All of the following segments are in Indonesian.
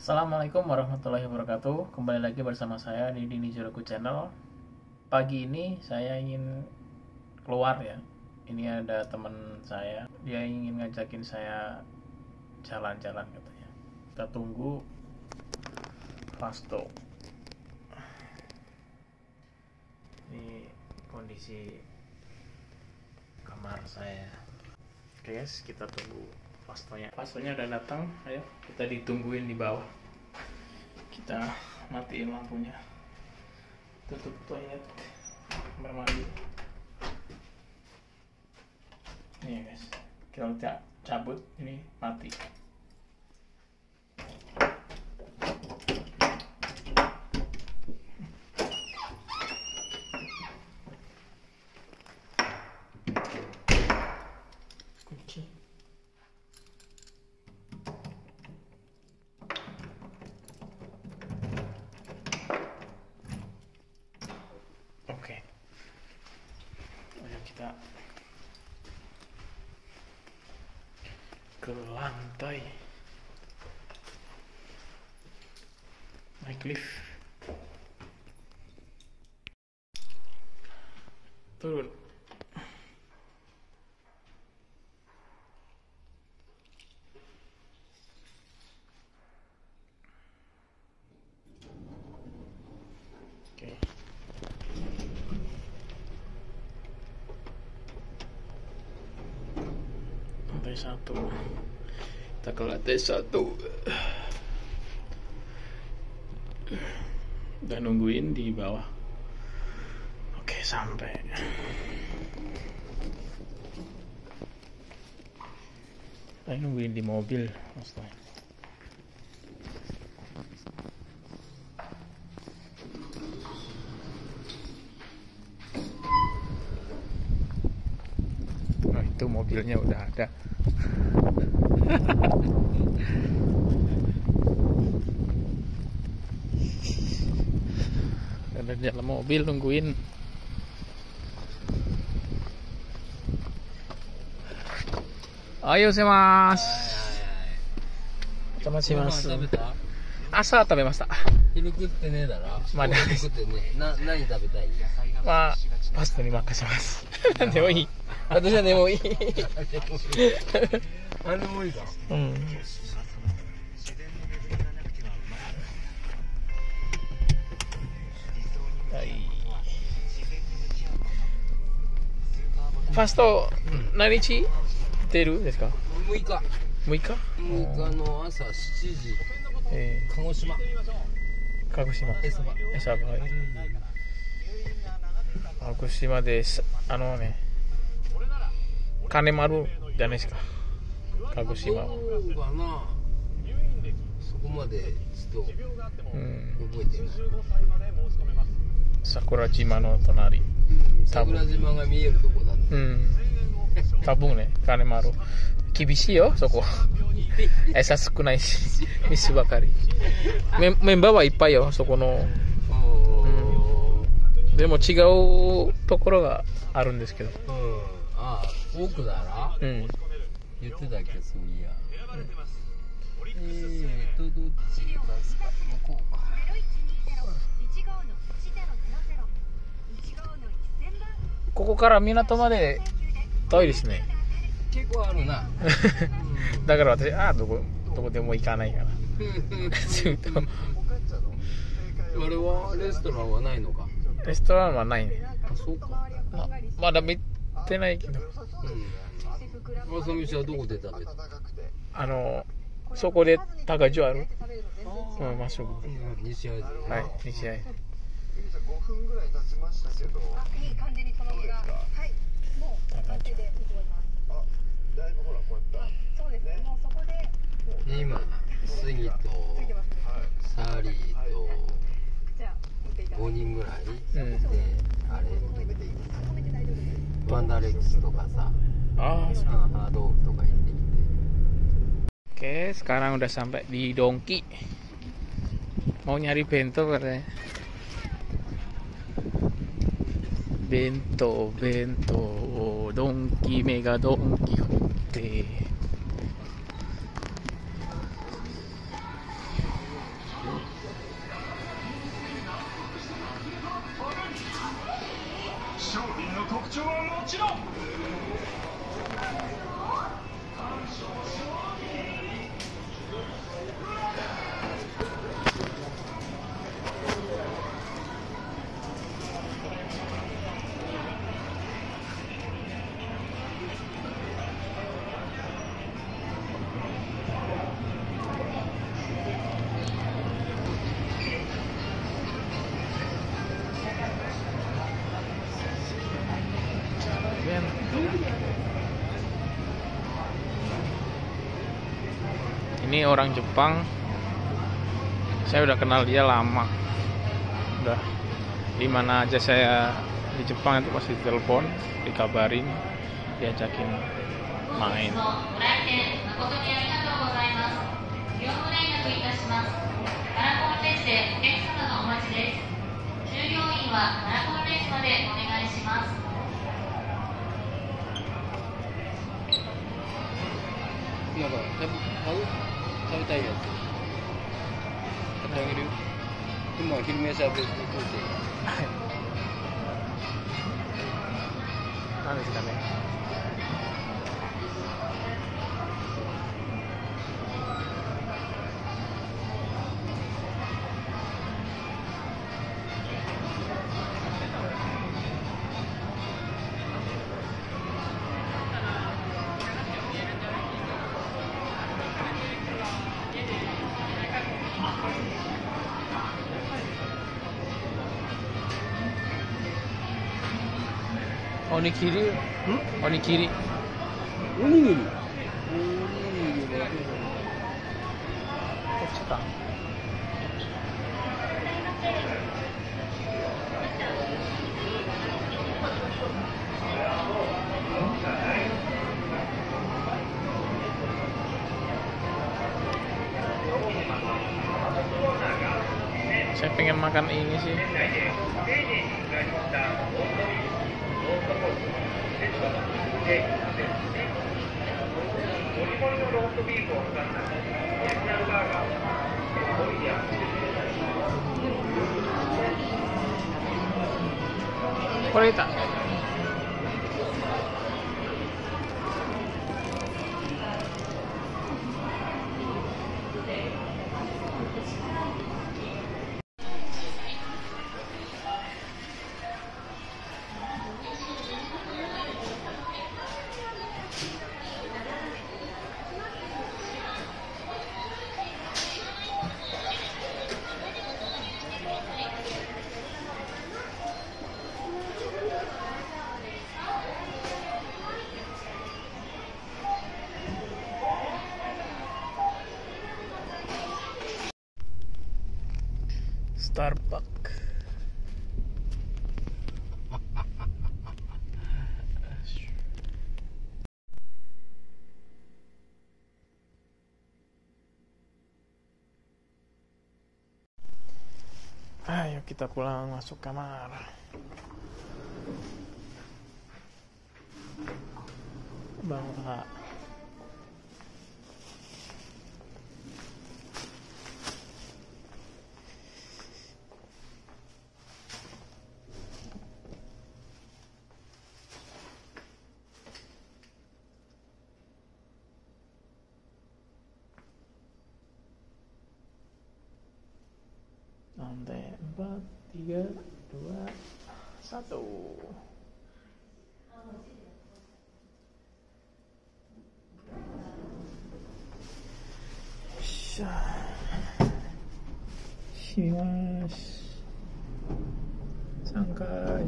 Assalamualaikum warahmatullahi wabarakatuh. Kembali lagi bersama saya di Dini Juroku Channel. Pagi ini saya ingin keluar ya. Ini ada teman saya, dia ingin ngajakin saya jalan-jalan katanya. Kita tunggu Fasto. Ini kondisi kamar saya. Oke guys, kita tunggu Fastonya udah datang. Ayo kita ditungguin di bawah. Kita matiin lampunya, tutup toilet, kamar mandi. Nih ya guys, kita cabut, ini mati. Kunci. Oke. Ayo kita ke lantai, naik lift, turun. Oke. Lantai 1. Kita ke lantai 1. Udah nungguin di bawah. Oke, sampai. Kita nungguin di mobil, maksudnya. Nah, itu mobilnya udah ada. Ada di dalam mobil nungguin. Ayo semasu. Samasu.朝食べました。 昼食ってねえだろ。 まだ昼食ってねえ。何食べたい？ まあパスタに任せます。何でもいい。私はでもいい。 何でもいいか。 うん。はい。ファスト何日出るですか 6日。 6日 6日の朝7時。鹿児島。 鹿児島。 エサバ。 エサバ。鹿児島です。金丸じゃないですか。鹿児島は。 そうかな。そこまでちょっと覚えてない。 桜島の隣。 桜島が見えるとこだった。 多分ね、金丸。厳しいよ、そこ。餌少ないし、水ばかり。メンバーはいっぱいよ、そこの。でも違うところがあるんですけど。 ああ、奥だら？言ってたっけ、そういや。どっちですか？向こうか。 ここから港まで遠いですね。 結構あるな。 だから私、どこでも行かないから。 あれはレストランはないのか。 レストランはないね。 あ、そうか。 まだ見てないけど。 朝飯はどこで食べた？ そこで高城ある？まっすぐ。 西会津。 はい、西会津。 5分ぐらい経ちましたけど。いい感じにそのぐらい。はい。もう完成でいいと思います。だいぶほらこうやった。そうですね。もうそこで。 今杉とサリーと5人ぐらいで、あれワンダーレックスとかさ、ハードオフとか行ってきて。 Oke, sekarang udah sampai di Dongki. Mau nyari bento katanya. Bento, Dongki, Mega Dongki Hote. Ini orang Jepang, saya udah kenal dia lama, udah dimana aja saya di Jepang itu pasti telepon, dikabarin, diajakin main. Onigiri, onigiri. Onigiri. Jepang. Saya pengen makan ini sih. Kurita. Starbucks. Ayo kita pulang masuk kamar. Bangga. Lantai 4, 3, 2, 1. Shimasu. Sangkai.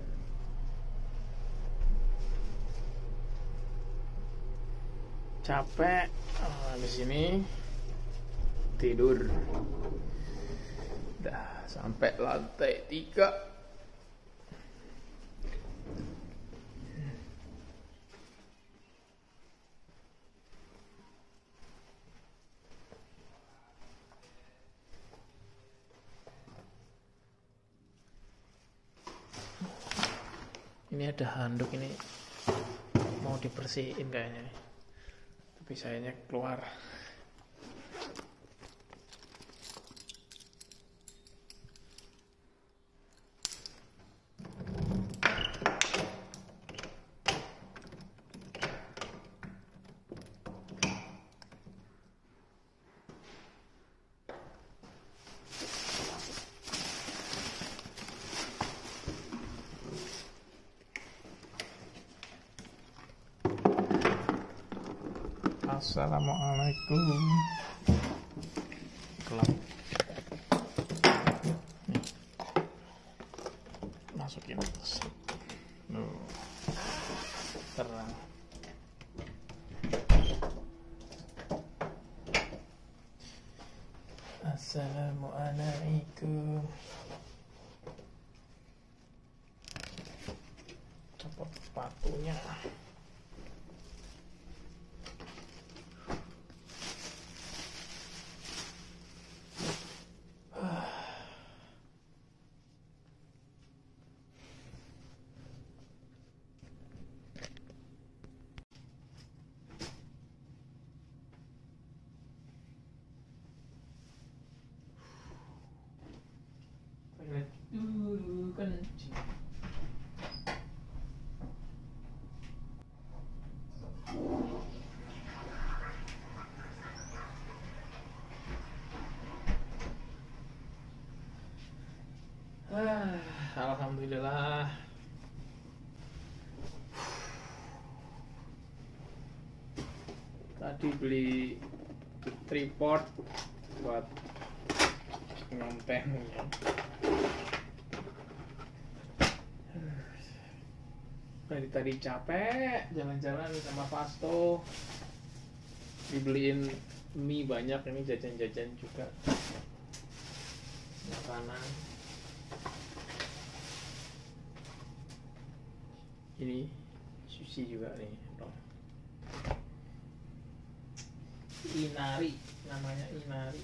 Capek. Di sini tidur. Udah sampai lantai 3. Ini ada handuk, ini mau dibersihin kayaknya nih. Tapi sayangnya keluar. Assalamualaikum. Gelap. Nih. Masukin. Terang. Assalamualaikum. Copot sepatunya. Dulu kencing. Alhamdulillah. Tadi beli tripod buat ngontennya. Tadi capek jalan-jalan sama Fasto, dibeliin mie banyak, ini jajan-jajan juga makanan. Ini sushi juga nih, Inari, namanya Inari.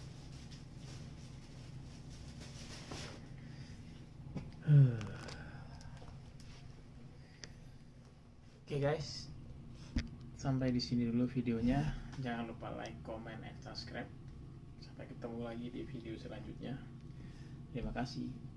Oke guys, sampai di sini dulu videonya. Jangan lupa like, comment, and subscribe. Sampai ketemu lagi di video selanjutnya. Terima kasih.